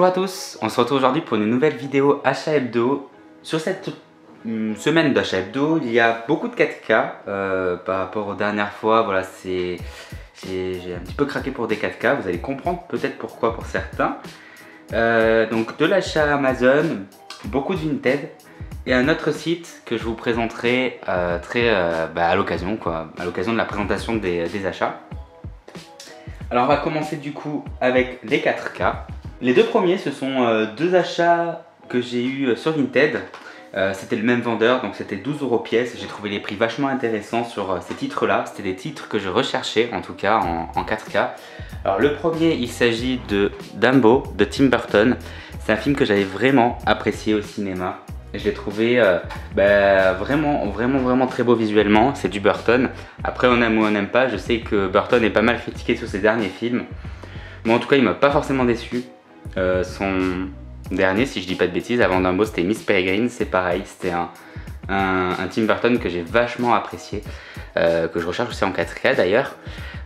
Bonjour à tous, on se retrouve aujourd'hui pour une nouvelle vidéo achat hebdo. Sur cette semaine d'achat hebdo, il y a beaucoup de 4K par rapport aux dernières fois. Voilà, j'ai un petit peu craqué pour des 4K, vous allez comprendre peut-être pourquoi pour certains. Donc de l'achat Amazon, beaucoup de Vinted et un autre site que je vous présenterai à l'occasion de la présentation des achats. Alors on va commencer du coup avec les 4K. Les deux premiers, ce sont deux achats que j'ai eu sur Vinted. C'était le même vendeur, donc c'était 12 € pièce. J'ai trouvé les prix vachement intéressants sur ces titres-là. C'était des titres que je recherchais, en tout cas en 4K. Alors le premier, il s'agit de Dumbo de Tim Burton. C'est un film que j'avais vraiment apprécié au cinéma. Je l'ai trouvé vraiment très beau visuellement. C'est du Burton. Après, on aime ou on n'aime pas. Je sais que Burton est pas mal critiqué sur ses derniers films. Mais en tout cas, il m'a pas forcément déçu. Son dernier, si je dis pas de bêtises, avant Dumbo, c'était Miss Peregrine. C'est pareil, c'était un Tim Burton que j'ai vachement apprécié, que je recherche aussi en 4K d'ailleurs.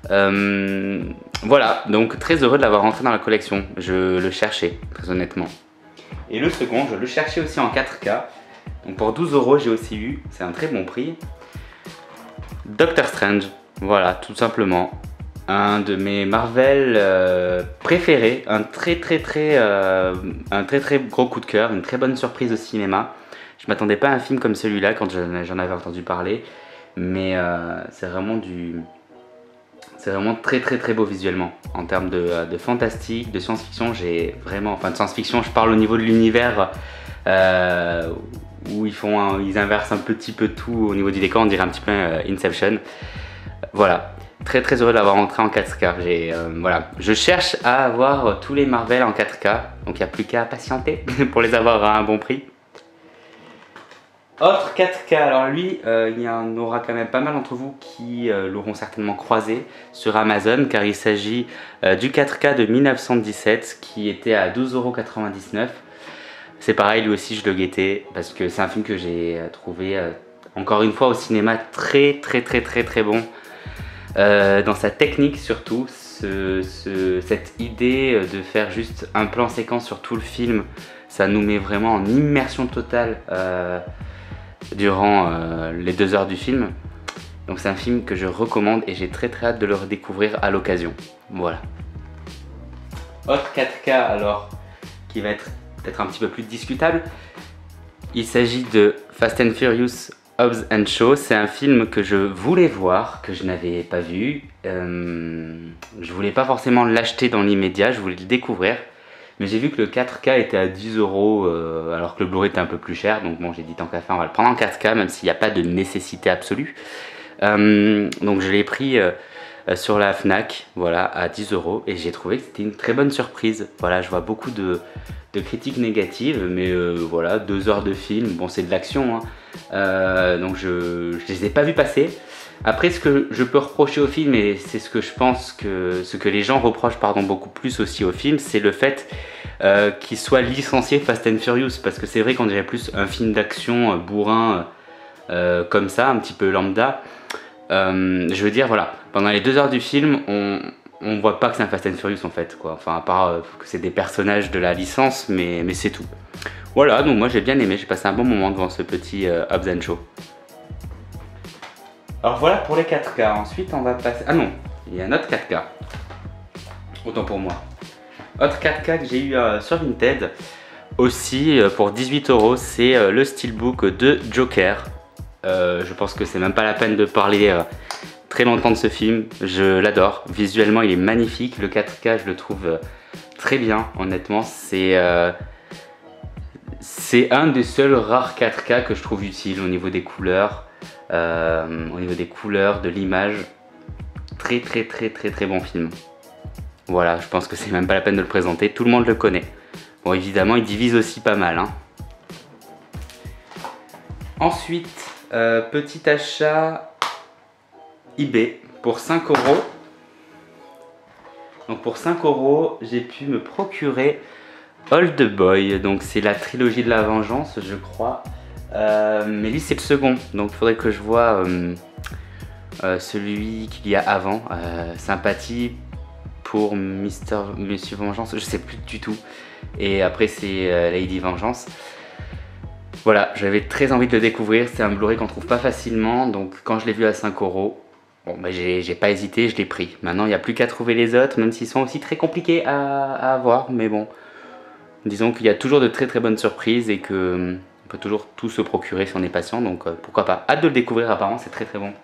Voilà, donc très heureux de l'avoir rentré dans la collection. Je le cherchais, très honnêtement. Et le second, je le cherchais aussi en 4K. Donc pour 12 €, j'ai aussi eu, c'est un très bon prix, Doctor Strange. Voilà, tout simplement. Un de mes Marvel préférés, un très gros coup de cœur, une très bonne surprise au cinéma. Je m'attendais pas à un film comme celui-là quand j'en avais entendu parler, mais c'est vraiment très beau visuellement. En termes de fantastique, de science-fiction, de science-fiction, je parle au niveau de l'univers où ils inversent un petit peu tout au niveau du décor, on dirait un petit peu Inception. Voilà. Très heureux de l'avoir rentré en 4K. Voilà. Je cherche à avoir tous les Marvel en 4K, donc il n'y a plus qu'à patienter pour les avoir à un bon prix. Autre 4K, alors lui, il y en aura quand même pas mal d'entre vous qui l'auront certainement croisé sur Amazon, car il s'agit du 4K de 1917 qui était à 12,99 €. C'est pareil, lui aussi je le guettais parce que c'est un film que j'ai trouvé encore une fois au cinéma très bon. Dans sa technique surtout, cette idée de faire juste un plan séquence sur tout le film, ça nous met vraiment en immersion totale durant les 2 heures du film. Donc c'est un film que je recommande et j'ai très hâte de le redécouvrir à l'occasion. Voilà. Autre 4K alors, qui va être peut-être un petit peu plus discutable, il s'agit de Fast and Furious Hobbs and Shaw. C'est un film que je voulais voir, que je n'avais pas vu. Je voulais pas forcément l'acheter dans l'immédiat, je voulais le découvrir. Mais j'ai vu que le 4K était à 10 € alors que le Blu-ray était un peu plus cher. Donc bon, j'ai dit tant qu'à faire, on va le prendre en 4K, même s'il n'y a pas de nécessité absolue. Donc je l'ai pris sur la Fnac, voilà, à 10 € et j'ai trouvé que c'était une très bonne surprise. Voilà, je vois beaucoup de critiques négatives, mais voilà, 2 heures de film, bon c'est de l'action, hein. Donc je les ai pas vus passer. Après, ce que je peux reprocher au film, et c'est ce que je pense que ce que les gens reprochent beaucoup plus aussi au film, c'est le fait qu'il soit licencié Fast and Furious, parce que c'est vrai qu'on dirait plus un film d'action bourrin comme ça, un petit peu lambda. Je veux dire, voilà, pendant les 2 heures du film, on voit pas que c'est un Fast and Furious en fait, quoi. Enfin, à part que c'est des personnages de la licence, mais c'est tout. Voilà, donc moi j'ai bien aimé, j'ai passé un bon moment devant ce petit Hobbs and Shaw. Alors voilà pour les 4K, ensuite on va passer... Ah non, il y a un autre 4K. Autant pour moi. Autre 4K que j'ai eu sur Vinted, aussi pour 18 €, c'est le Steelbook de Joker. Je pense que c'est même pas la peine de parler très longtemps de ce film, je l'adore. Visuellement il est magnifique, le 4K je le trouve très bien, honnêtement. C'est un des seuls rares 4K que je trouve utile au niveau des couleurs. De l'image, très bon film. Voilà, je pense que c'est même pas la peine de le présenter, tout le monde le connaît. Bon, évidemment il divise aussi pas mal, hein. Ensuite, petit achat eBay pour 5 €. Donc pour 5 €, j'ai pu me procurer Old Boy, donc c'est la trilogie de la vengeance, je crois. Mais lui c'est le second, donc il faudrait que je vois celui qu'il y a avant. Sympathie pour Monsieur Vengeance, je sais plus du tout. et après c'est Lady Vengeance. Voilà, j'avais très envie de le découvrir, c'est un Blu-ray qu'on trouve pas facilement, donc quand je l'ai vu à 5 €, bon, bah, j'ai pas hésité, je l'ai pris. Maintenant il n'y a plus qu'à trouver les autres, même s'ils sont aussi très compliqués à avoir, mais bon, disons qu'il y a toujours de très très bonnes surprises et que on peut toujours tout se procurer si on est patient, donc pourquoi pas. Hâte de le découvrir, apparemment c'est très très bon.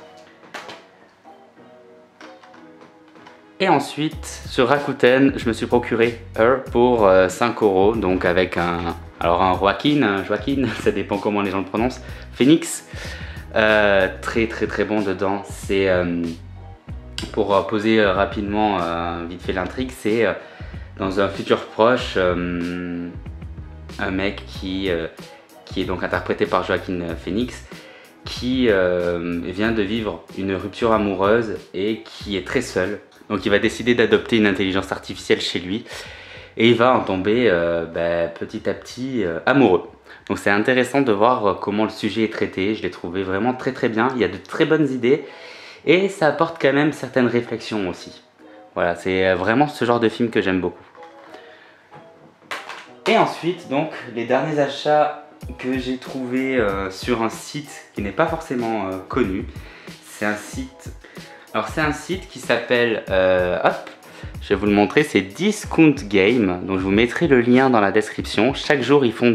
Et ensuite, sur Rakuten, je me suis procuré Her pour 5 €, donc avec un Joaquin, ça dépend comment les gens le prononcent, Phoenix. Très très très bon dedans. C'est pour poser rapidement vite fait l'intrigue, c'est dans un futur proche, un mec qui est donc interprété par Joaquin Phoenix, qui vient de vivre une rupture amoureuse et qui est très seul. Donc il va décider d'adopter une intelligence artificielle chez lui et il va en tomber petit à petit amoureux. Donc c'est intéressant de voir comment le sujet est traité, je l'ai trouvé vraiment très très bien, il y a de très bonnes idées et ça apporte quand même certaines réflexions aussi. Voilà, c'est vraiment ce genre de film que j'aime beaucoup. Et ensuite, donc, les derniers achats que j'ai trouvés sur un site qui n'est pas forcément connu, c'est un site... Alors c'est un site qui s'appelle, hop, je vais vous le montrer, c'est Discount Game, donc je vous mettrai le lien dans la description. Chaque jour ils font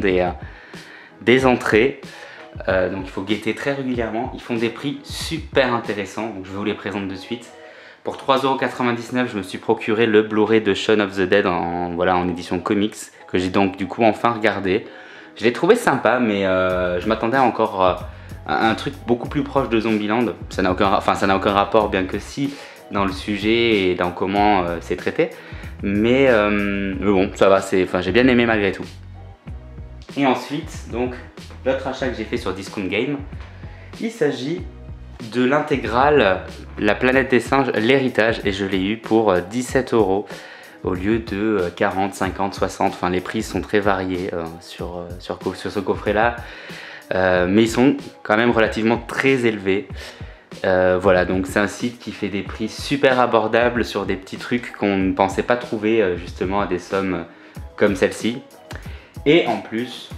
des entrées, donc il faut guetter très régulièrement. Ils font des prix super intéressants, donc je vous les présente de suite. Pour 3,99 €, je me suis procuré le Blu-ray de Shaun of the Dead en édition comics, que j'ai donc du coup enfin regardé. Je l'ai trouvé sympa, mais je m'attendais à encore... un truc beaucoup plus proche de Zombieland. Ça n'a aucun rapport, bien que si, dans le sujet et dans comment c'est traité. Mais bon, ça va, j'ai bien aimé malgré tout. Et ensuite, donc, l'autre achat que j'ai fait sur Discount Game, il s'agit de l'intégrale La Planète des Singes, l'héritage, et je l'ai eu pour 17 € au lieu de 40, 50, 60. Enfin, les prix sont très variés sur ce coffret-là. Mais ils sont quand même relativement très élevés. Voilà, donc c'est un site qui fait des prix super abordables sur des petits trucs qu'on ne pensait pas trouver justement à des sommes comme celle-ci. Et en plus,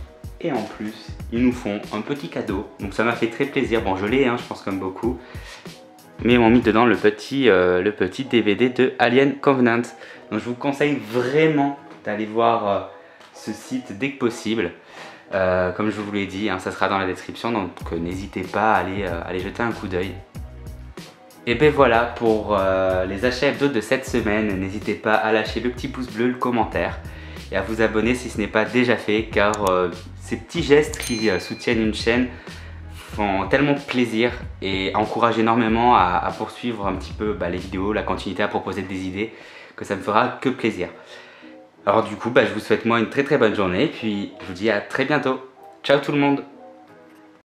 ils nous font un petit cadeau. Donc ça m'a fait très plaisir. Bon, je l'ai, je pense comme beaucoup. Mais ils m'ont mis dedans le petit DVD de Alien Covenant. Donc je vous conseille vraiment d'aller voir ce site dès que possible. Comme je vous l'ai dit, ça sera dans la description, donc n'hésitez pas à aller jeter un coup d'œil. Et ben voilà pour les achats hebdo de cette semaine. N'hésitez pas à lâcher le petit pouce bleu, le commentaire et à vous abonner si ce n'est pas déjà fait, car ces petits gestes qui soutiennent une chaîne font tellement plaisir et encouragent énormément à poursuivre un petit peu les vidéos, la continuité, à proposer des idées, que ça me fera que plaisir. Alors du coup, je vous souhaite moi une très très bonne journée et puis je vous dis à très bientôt. Ciao tout le monde!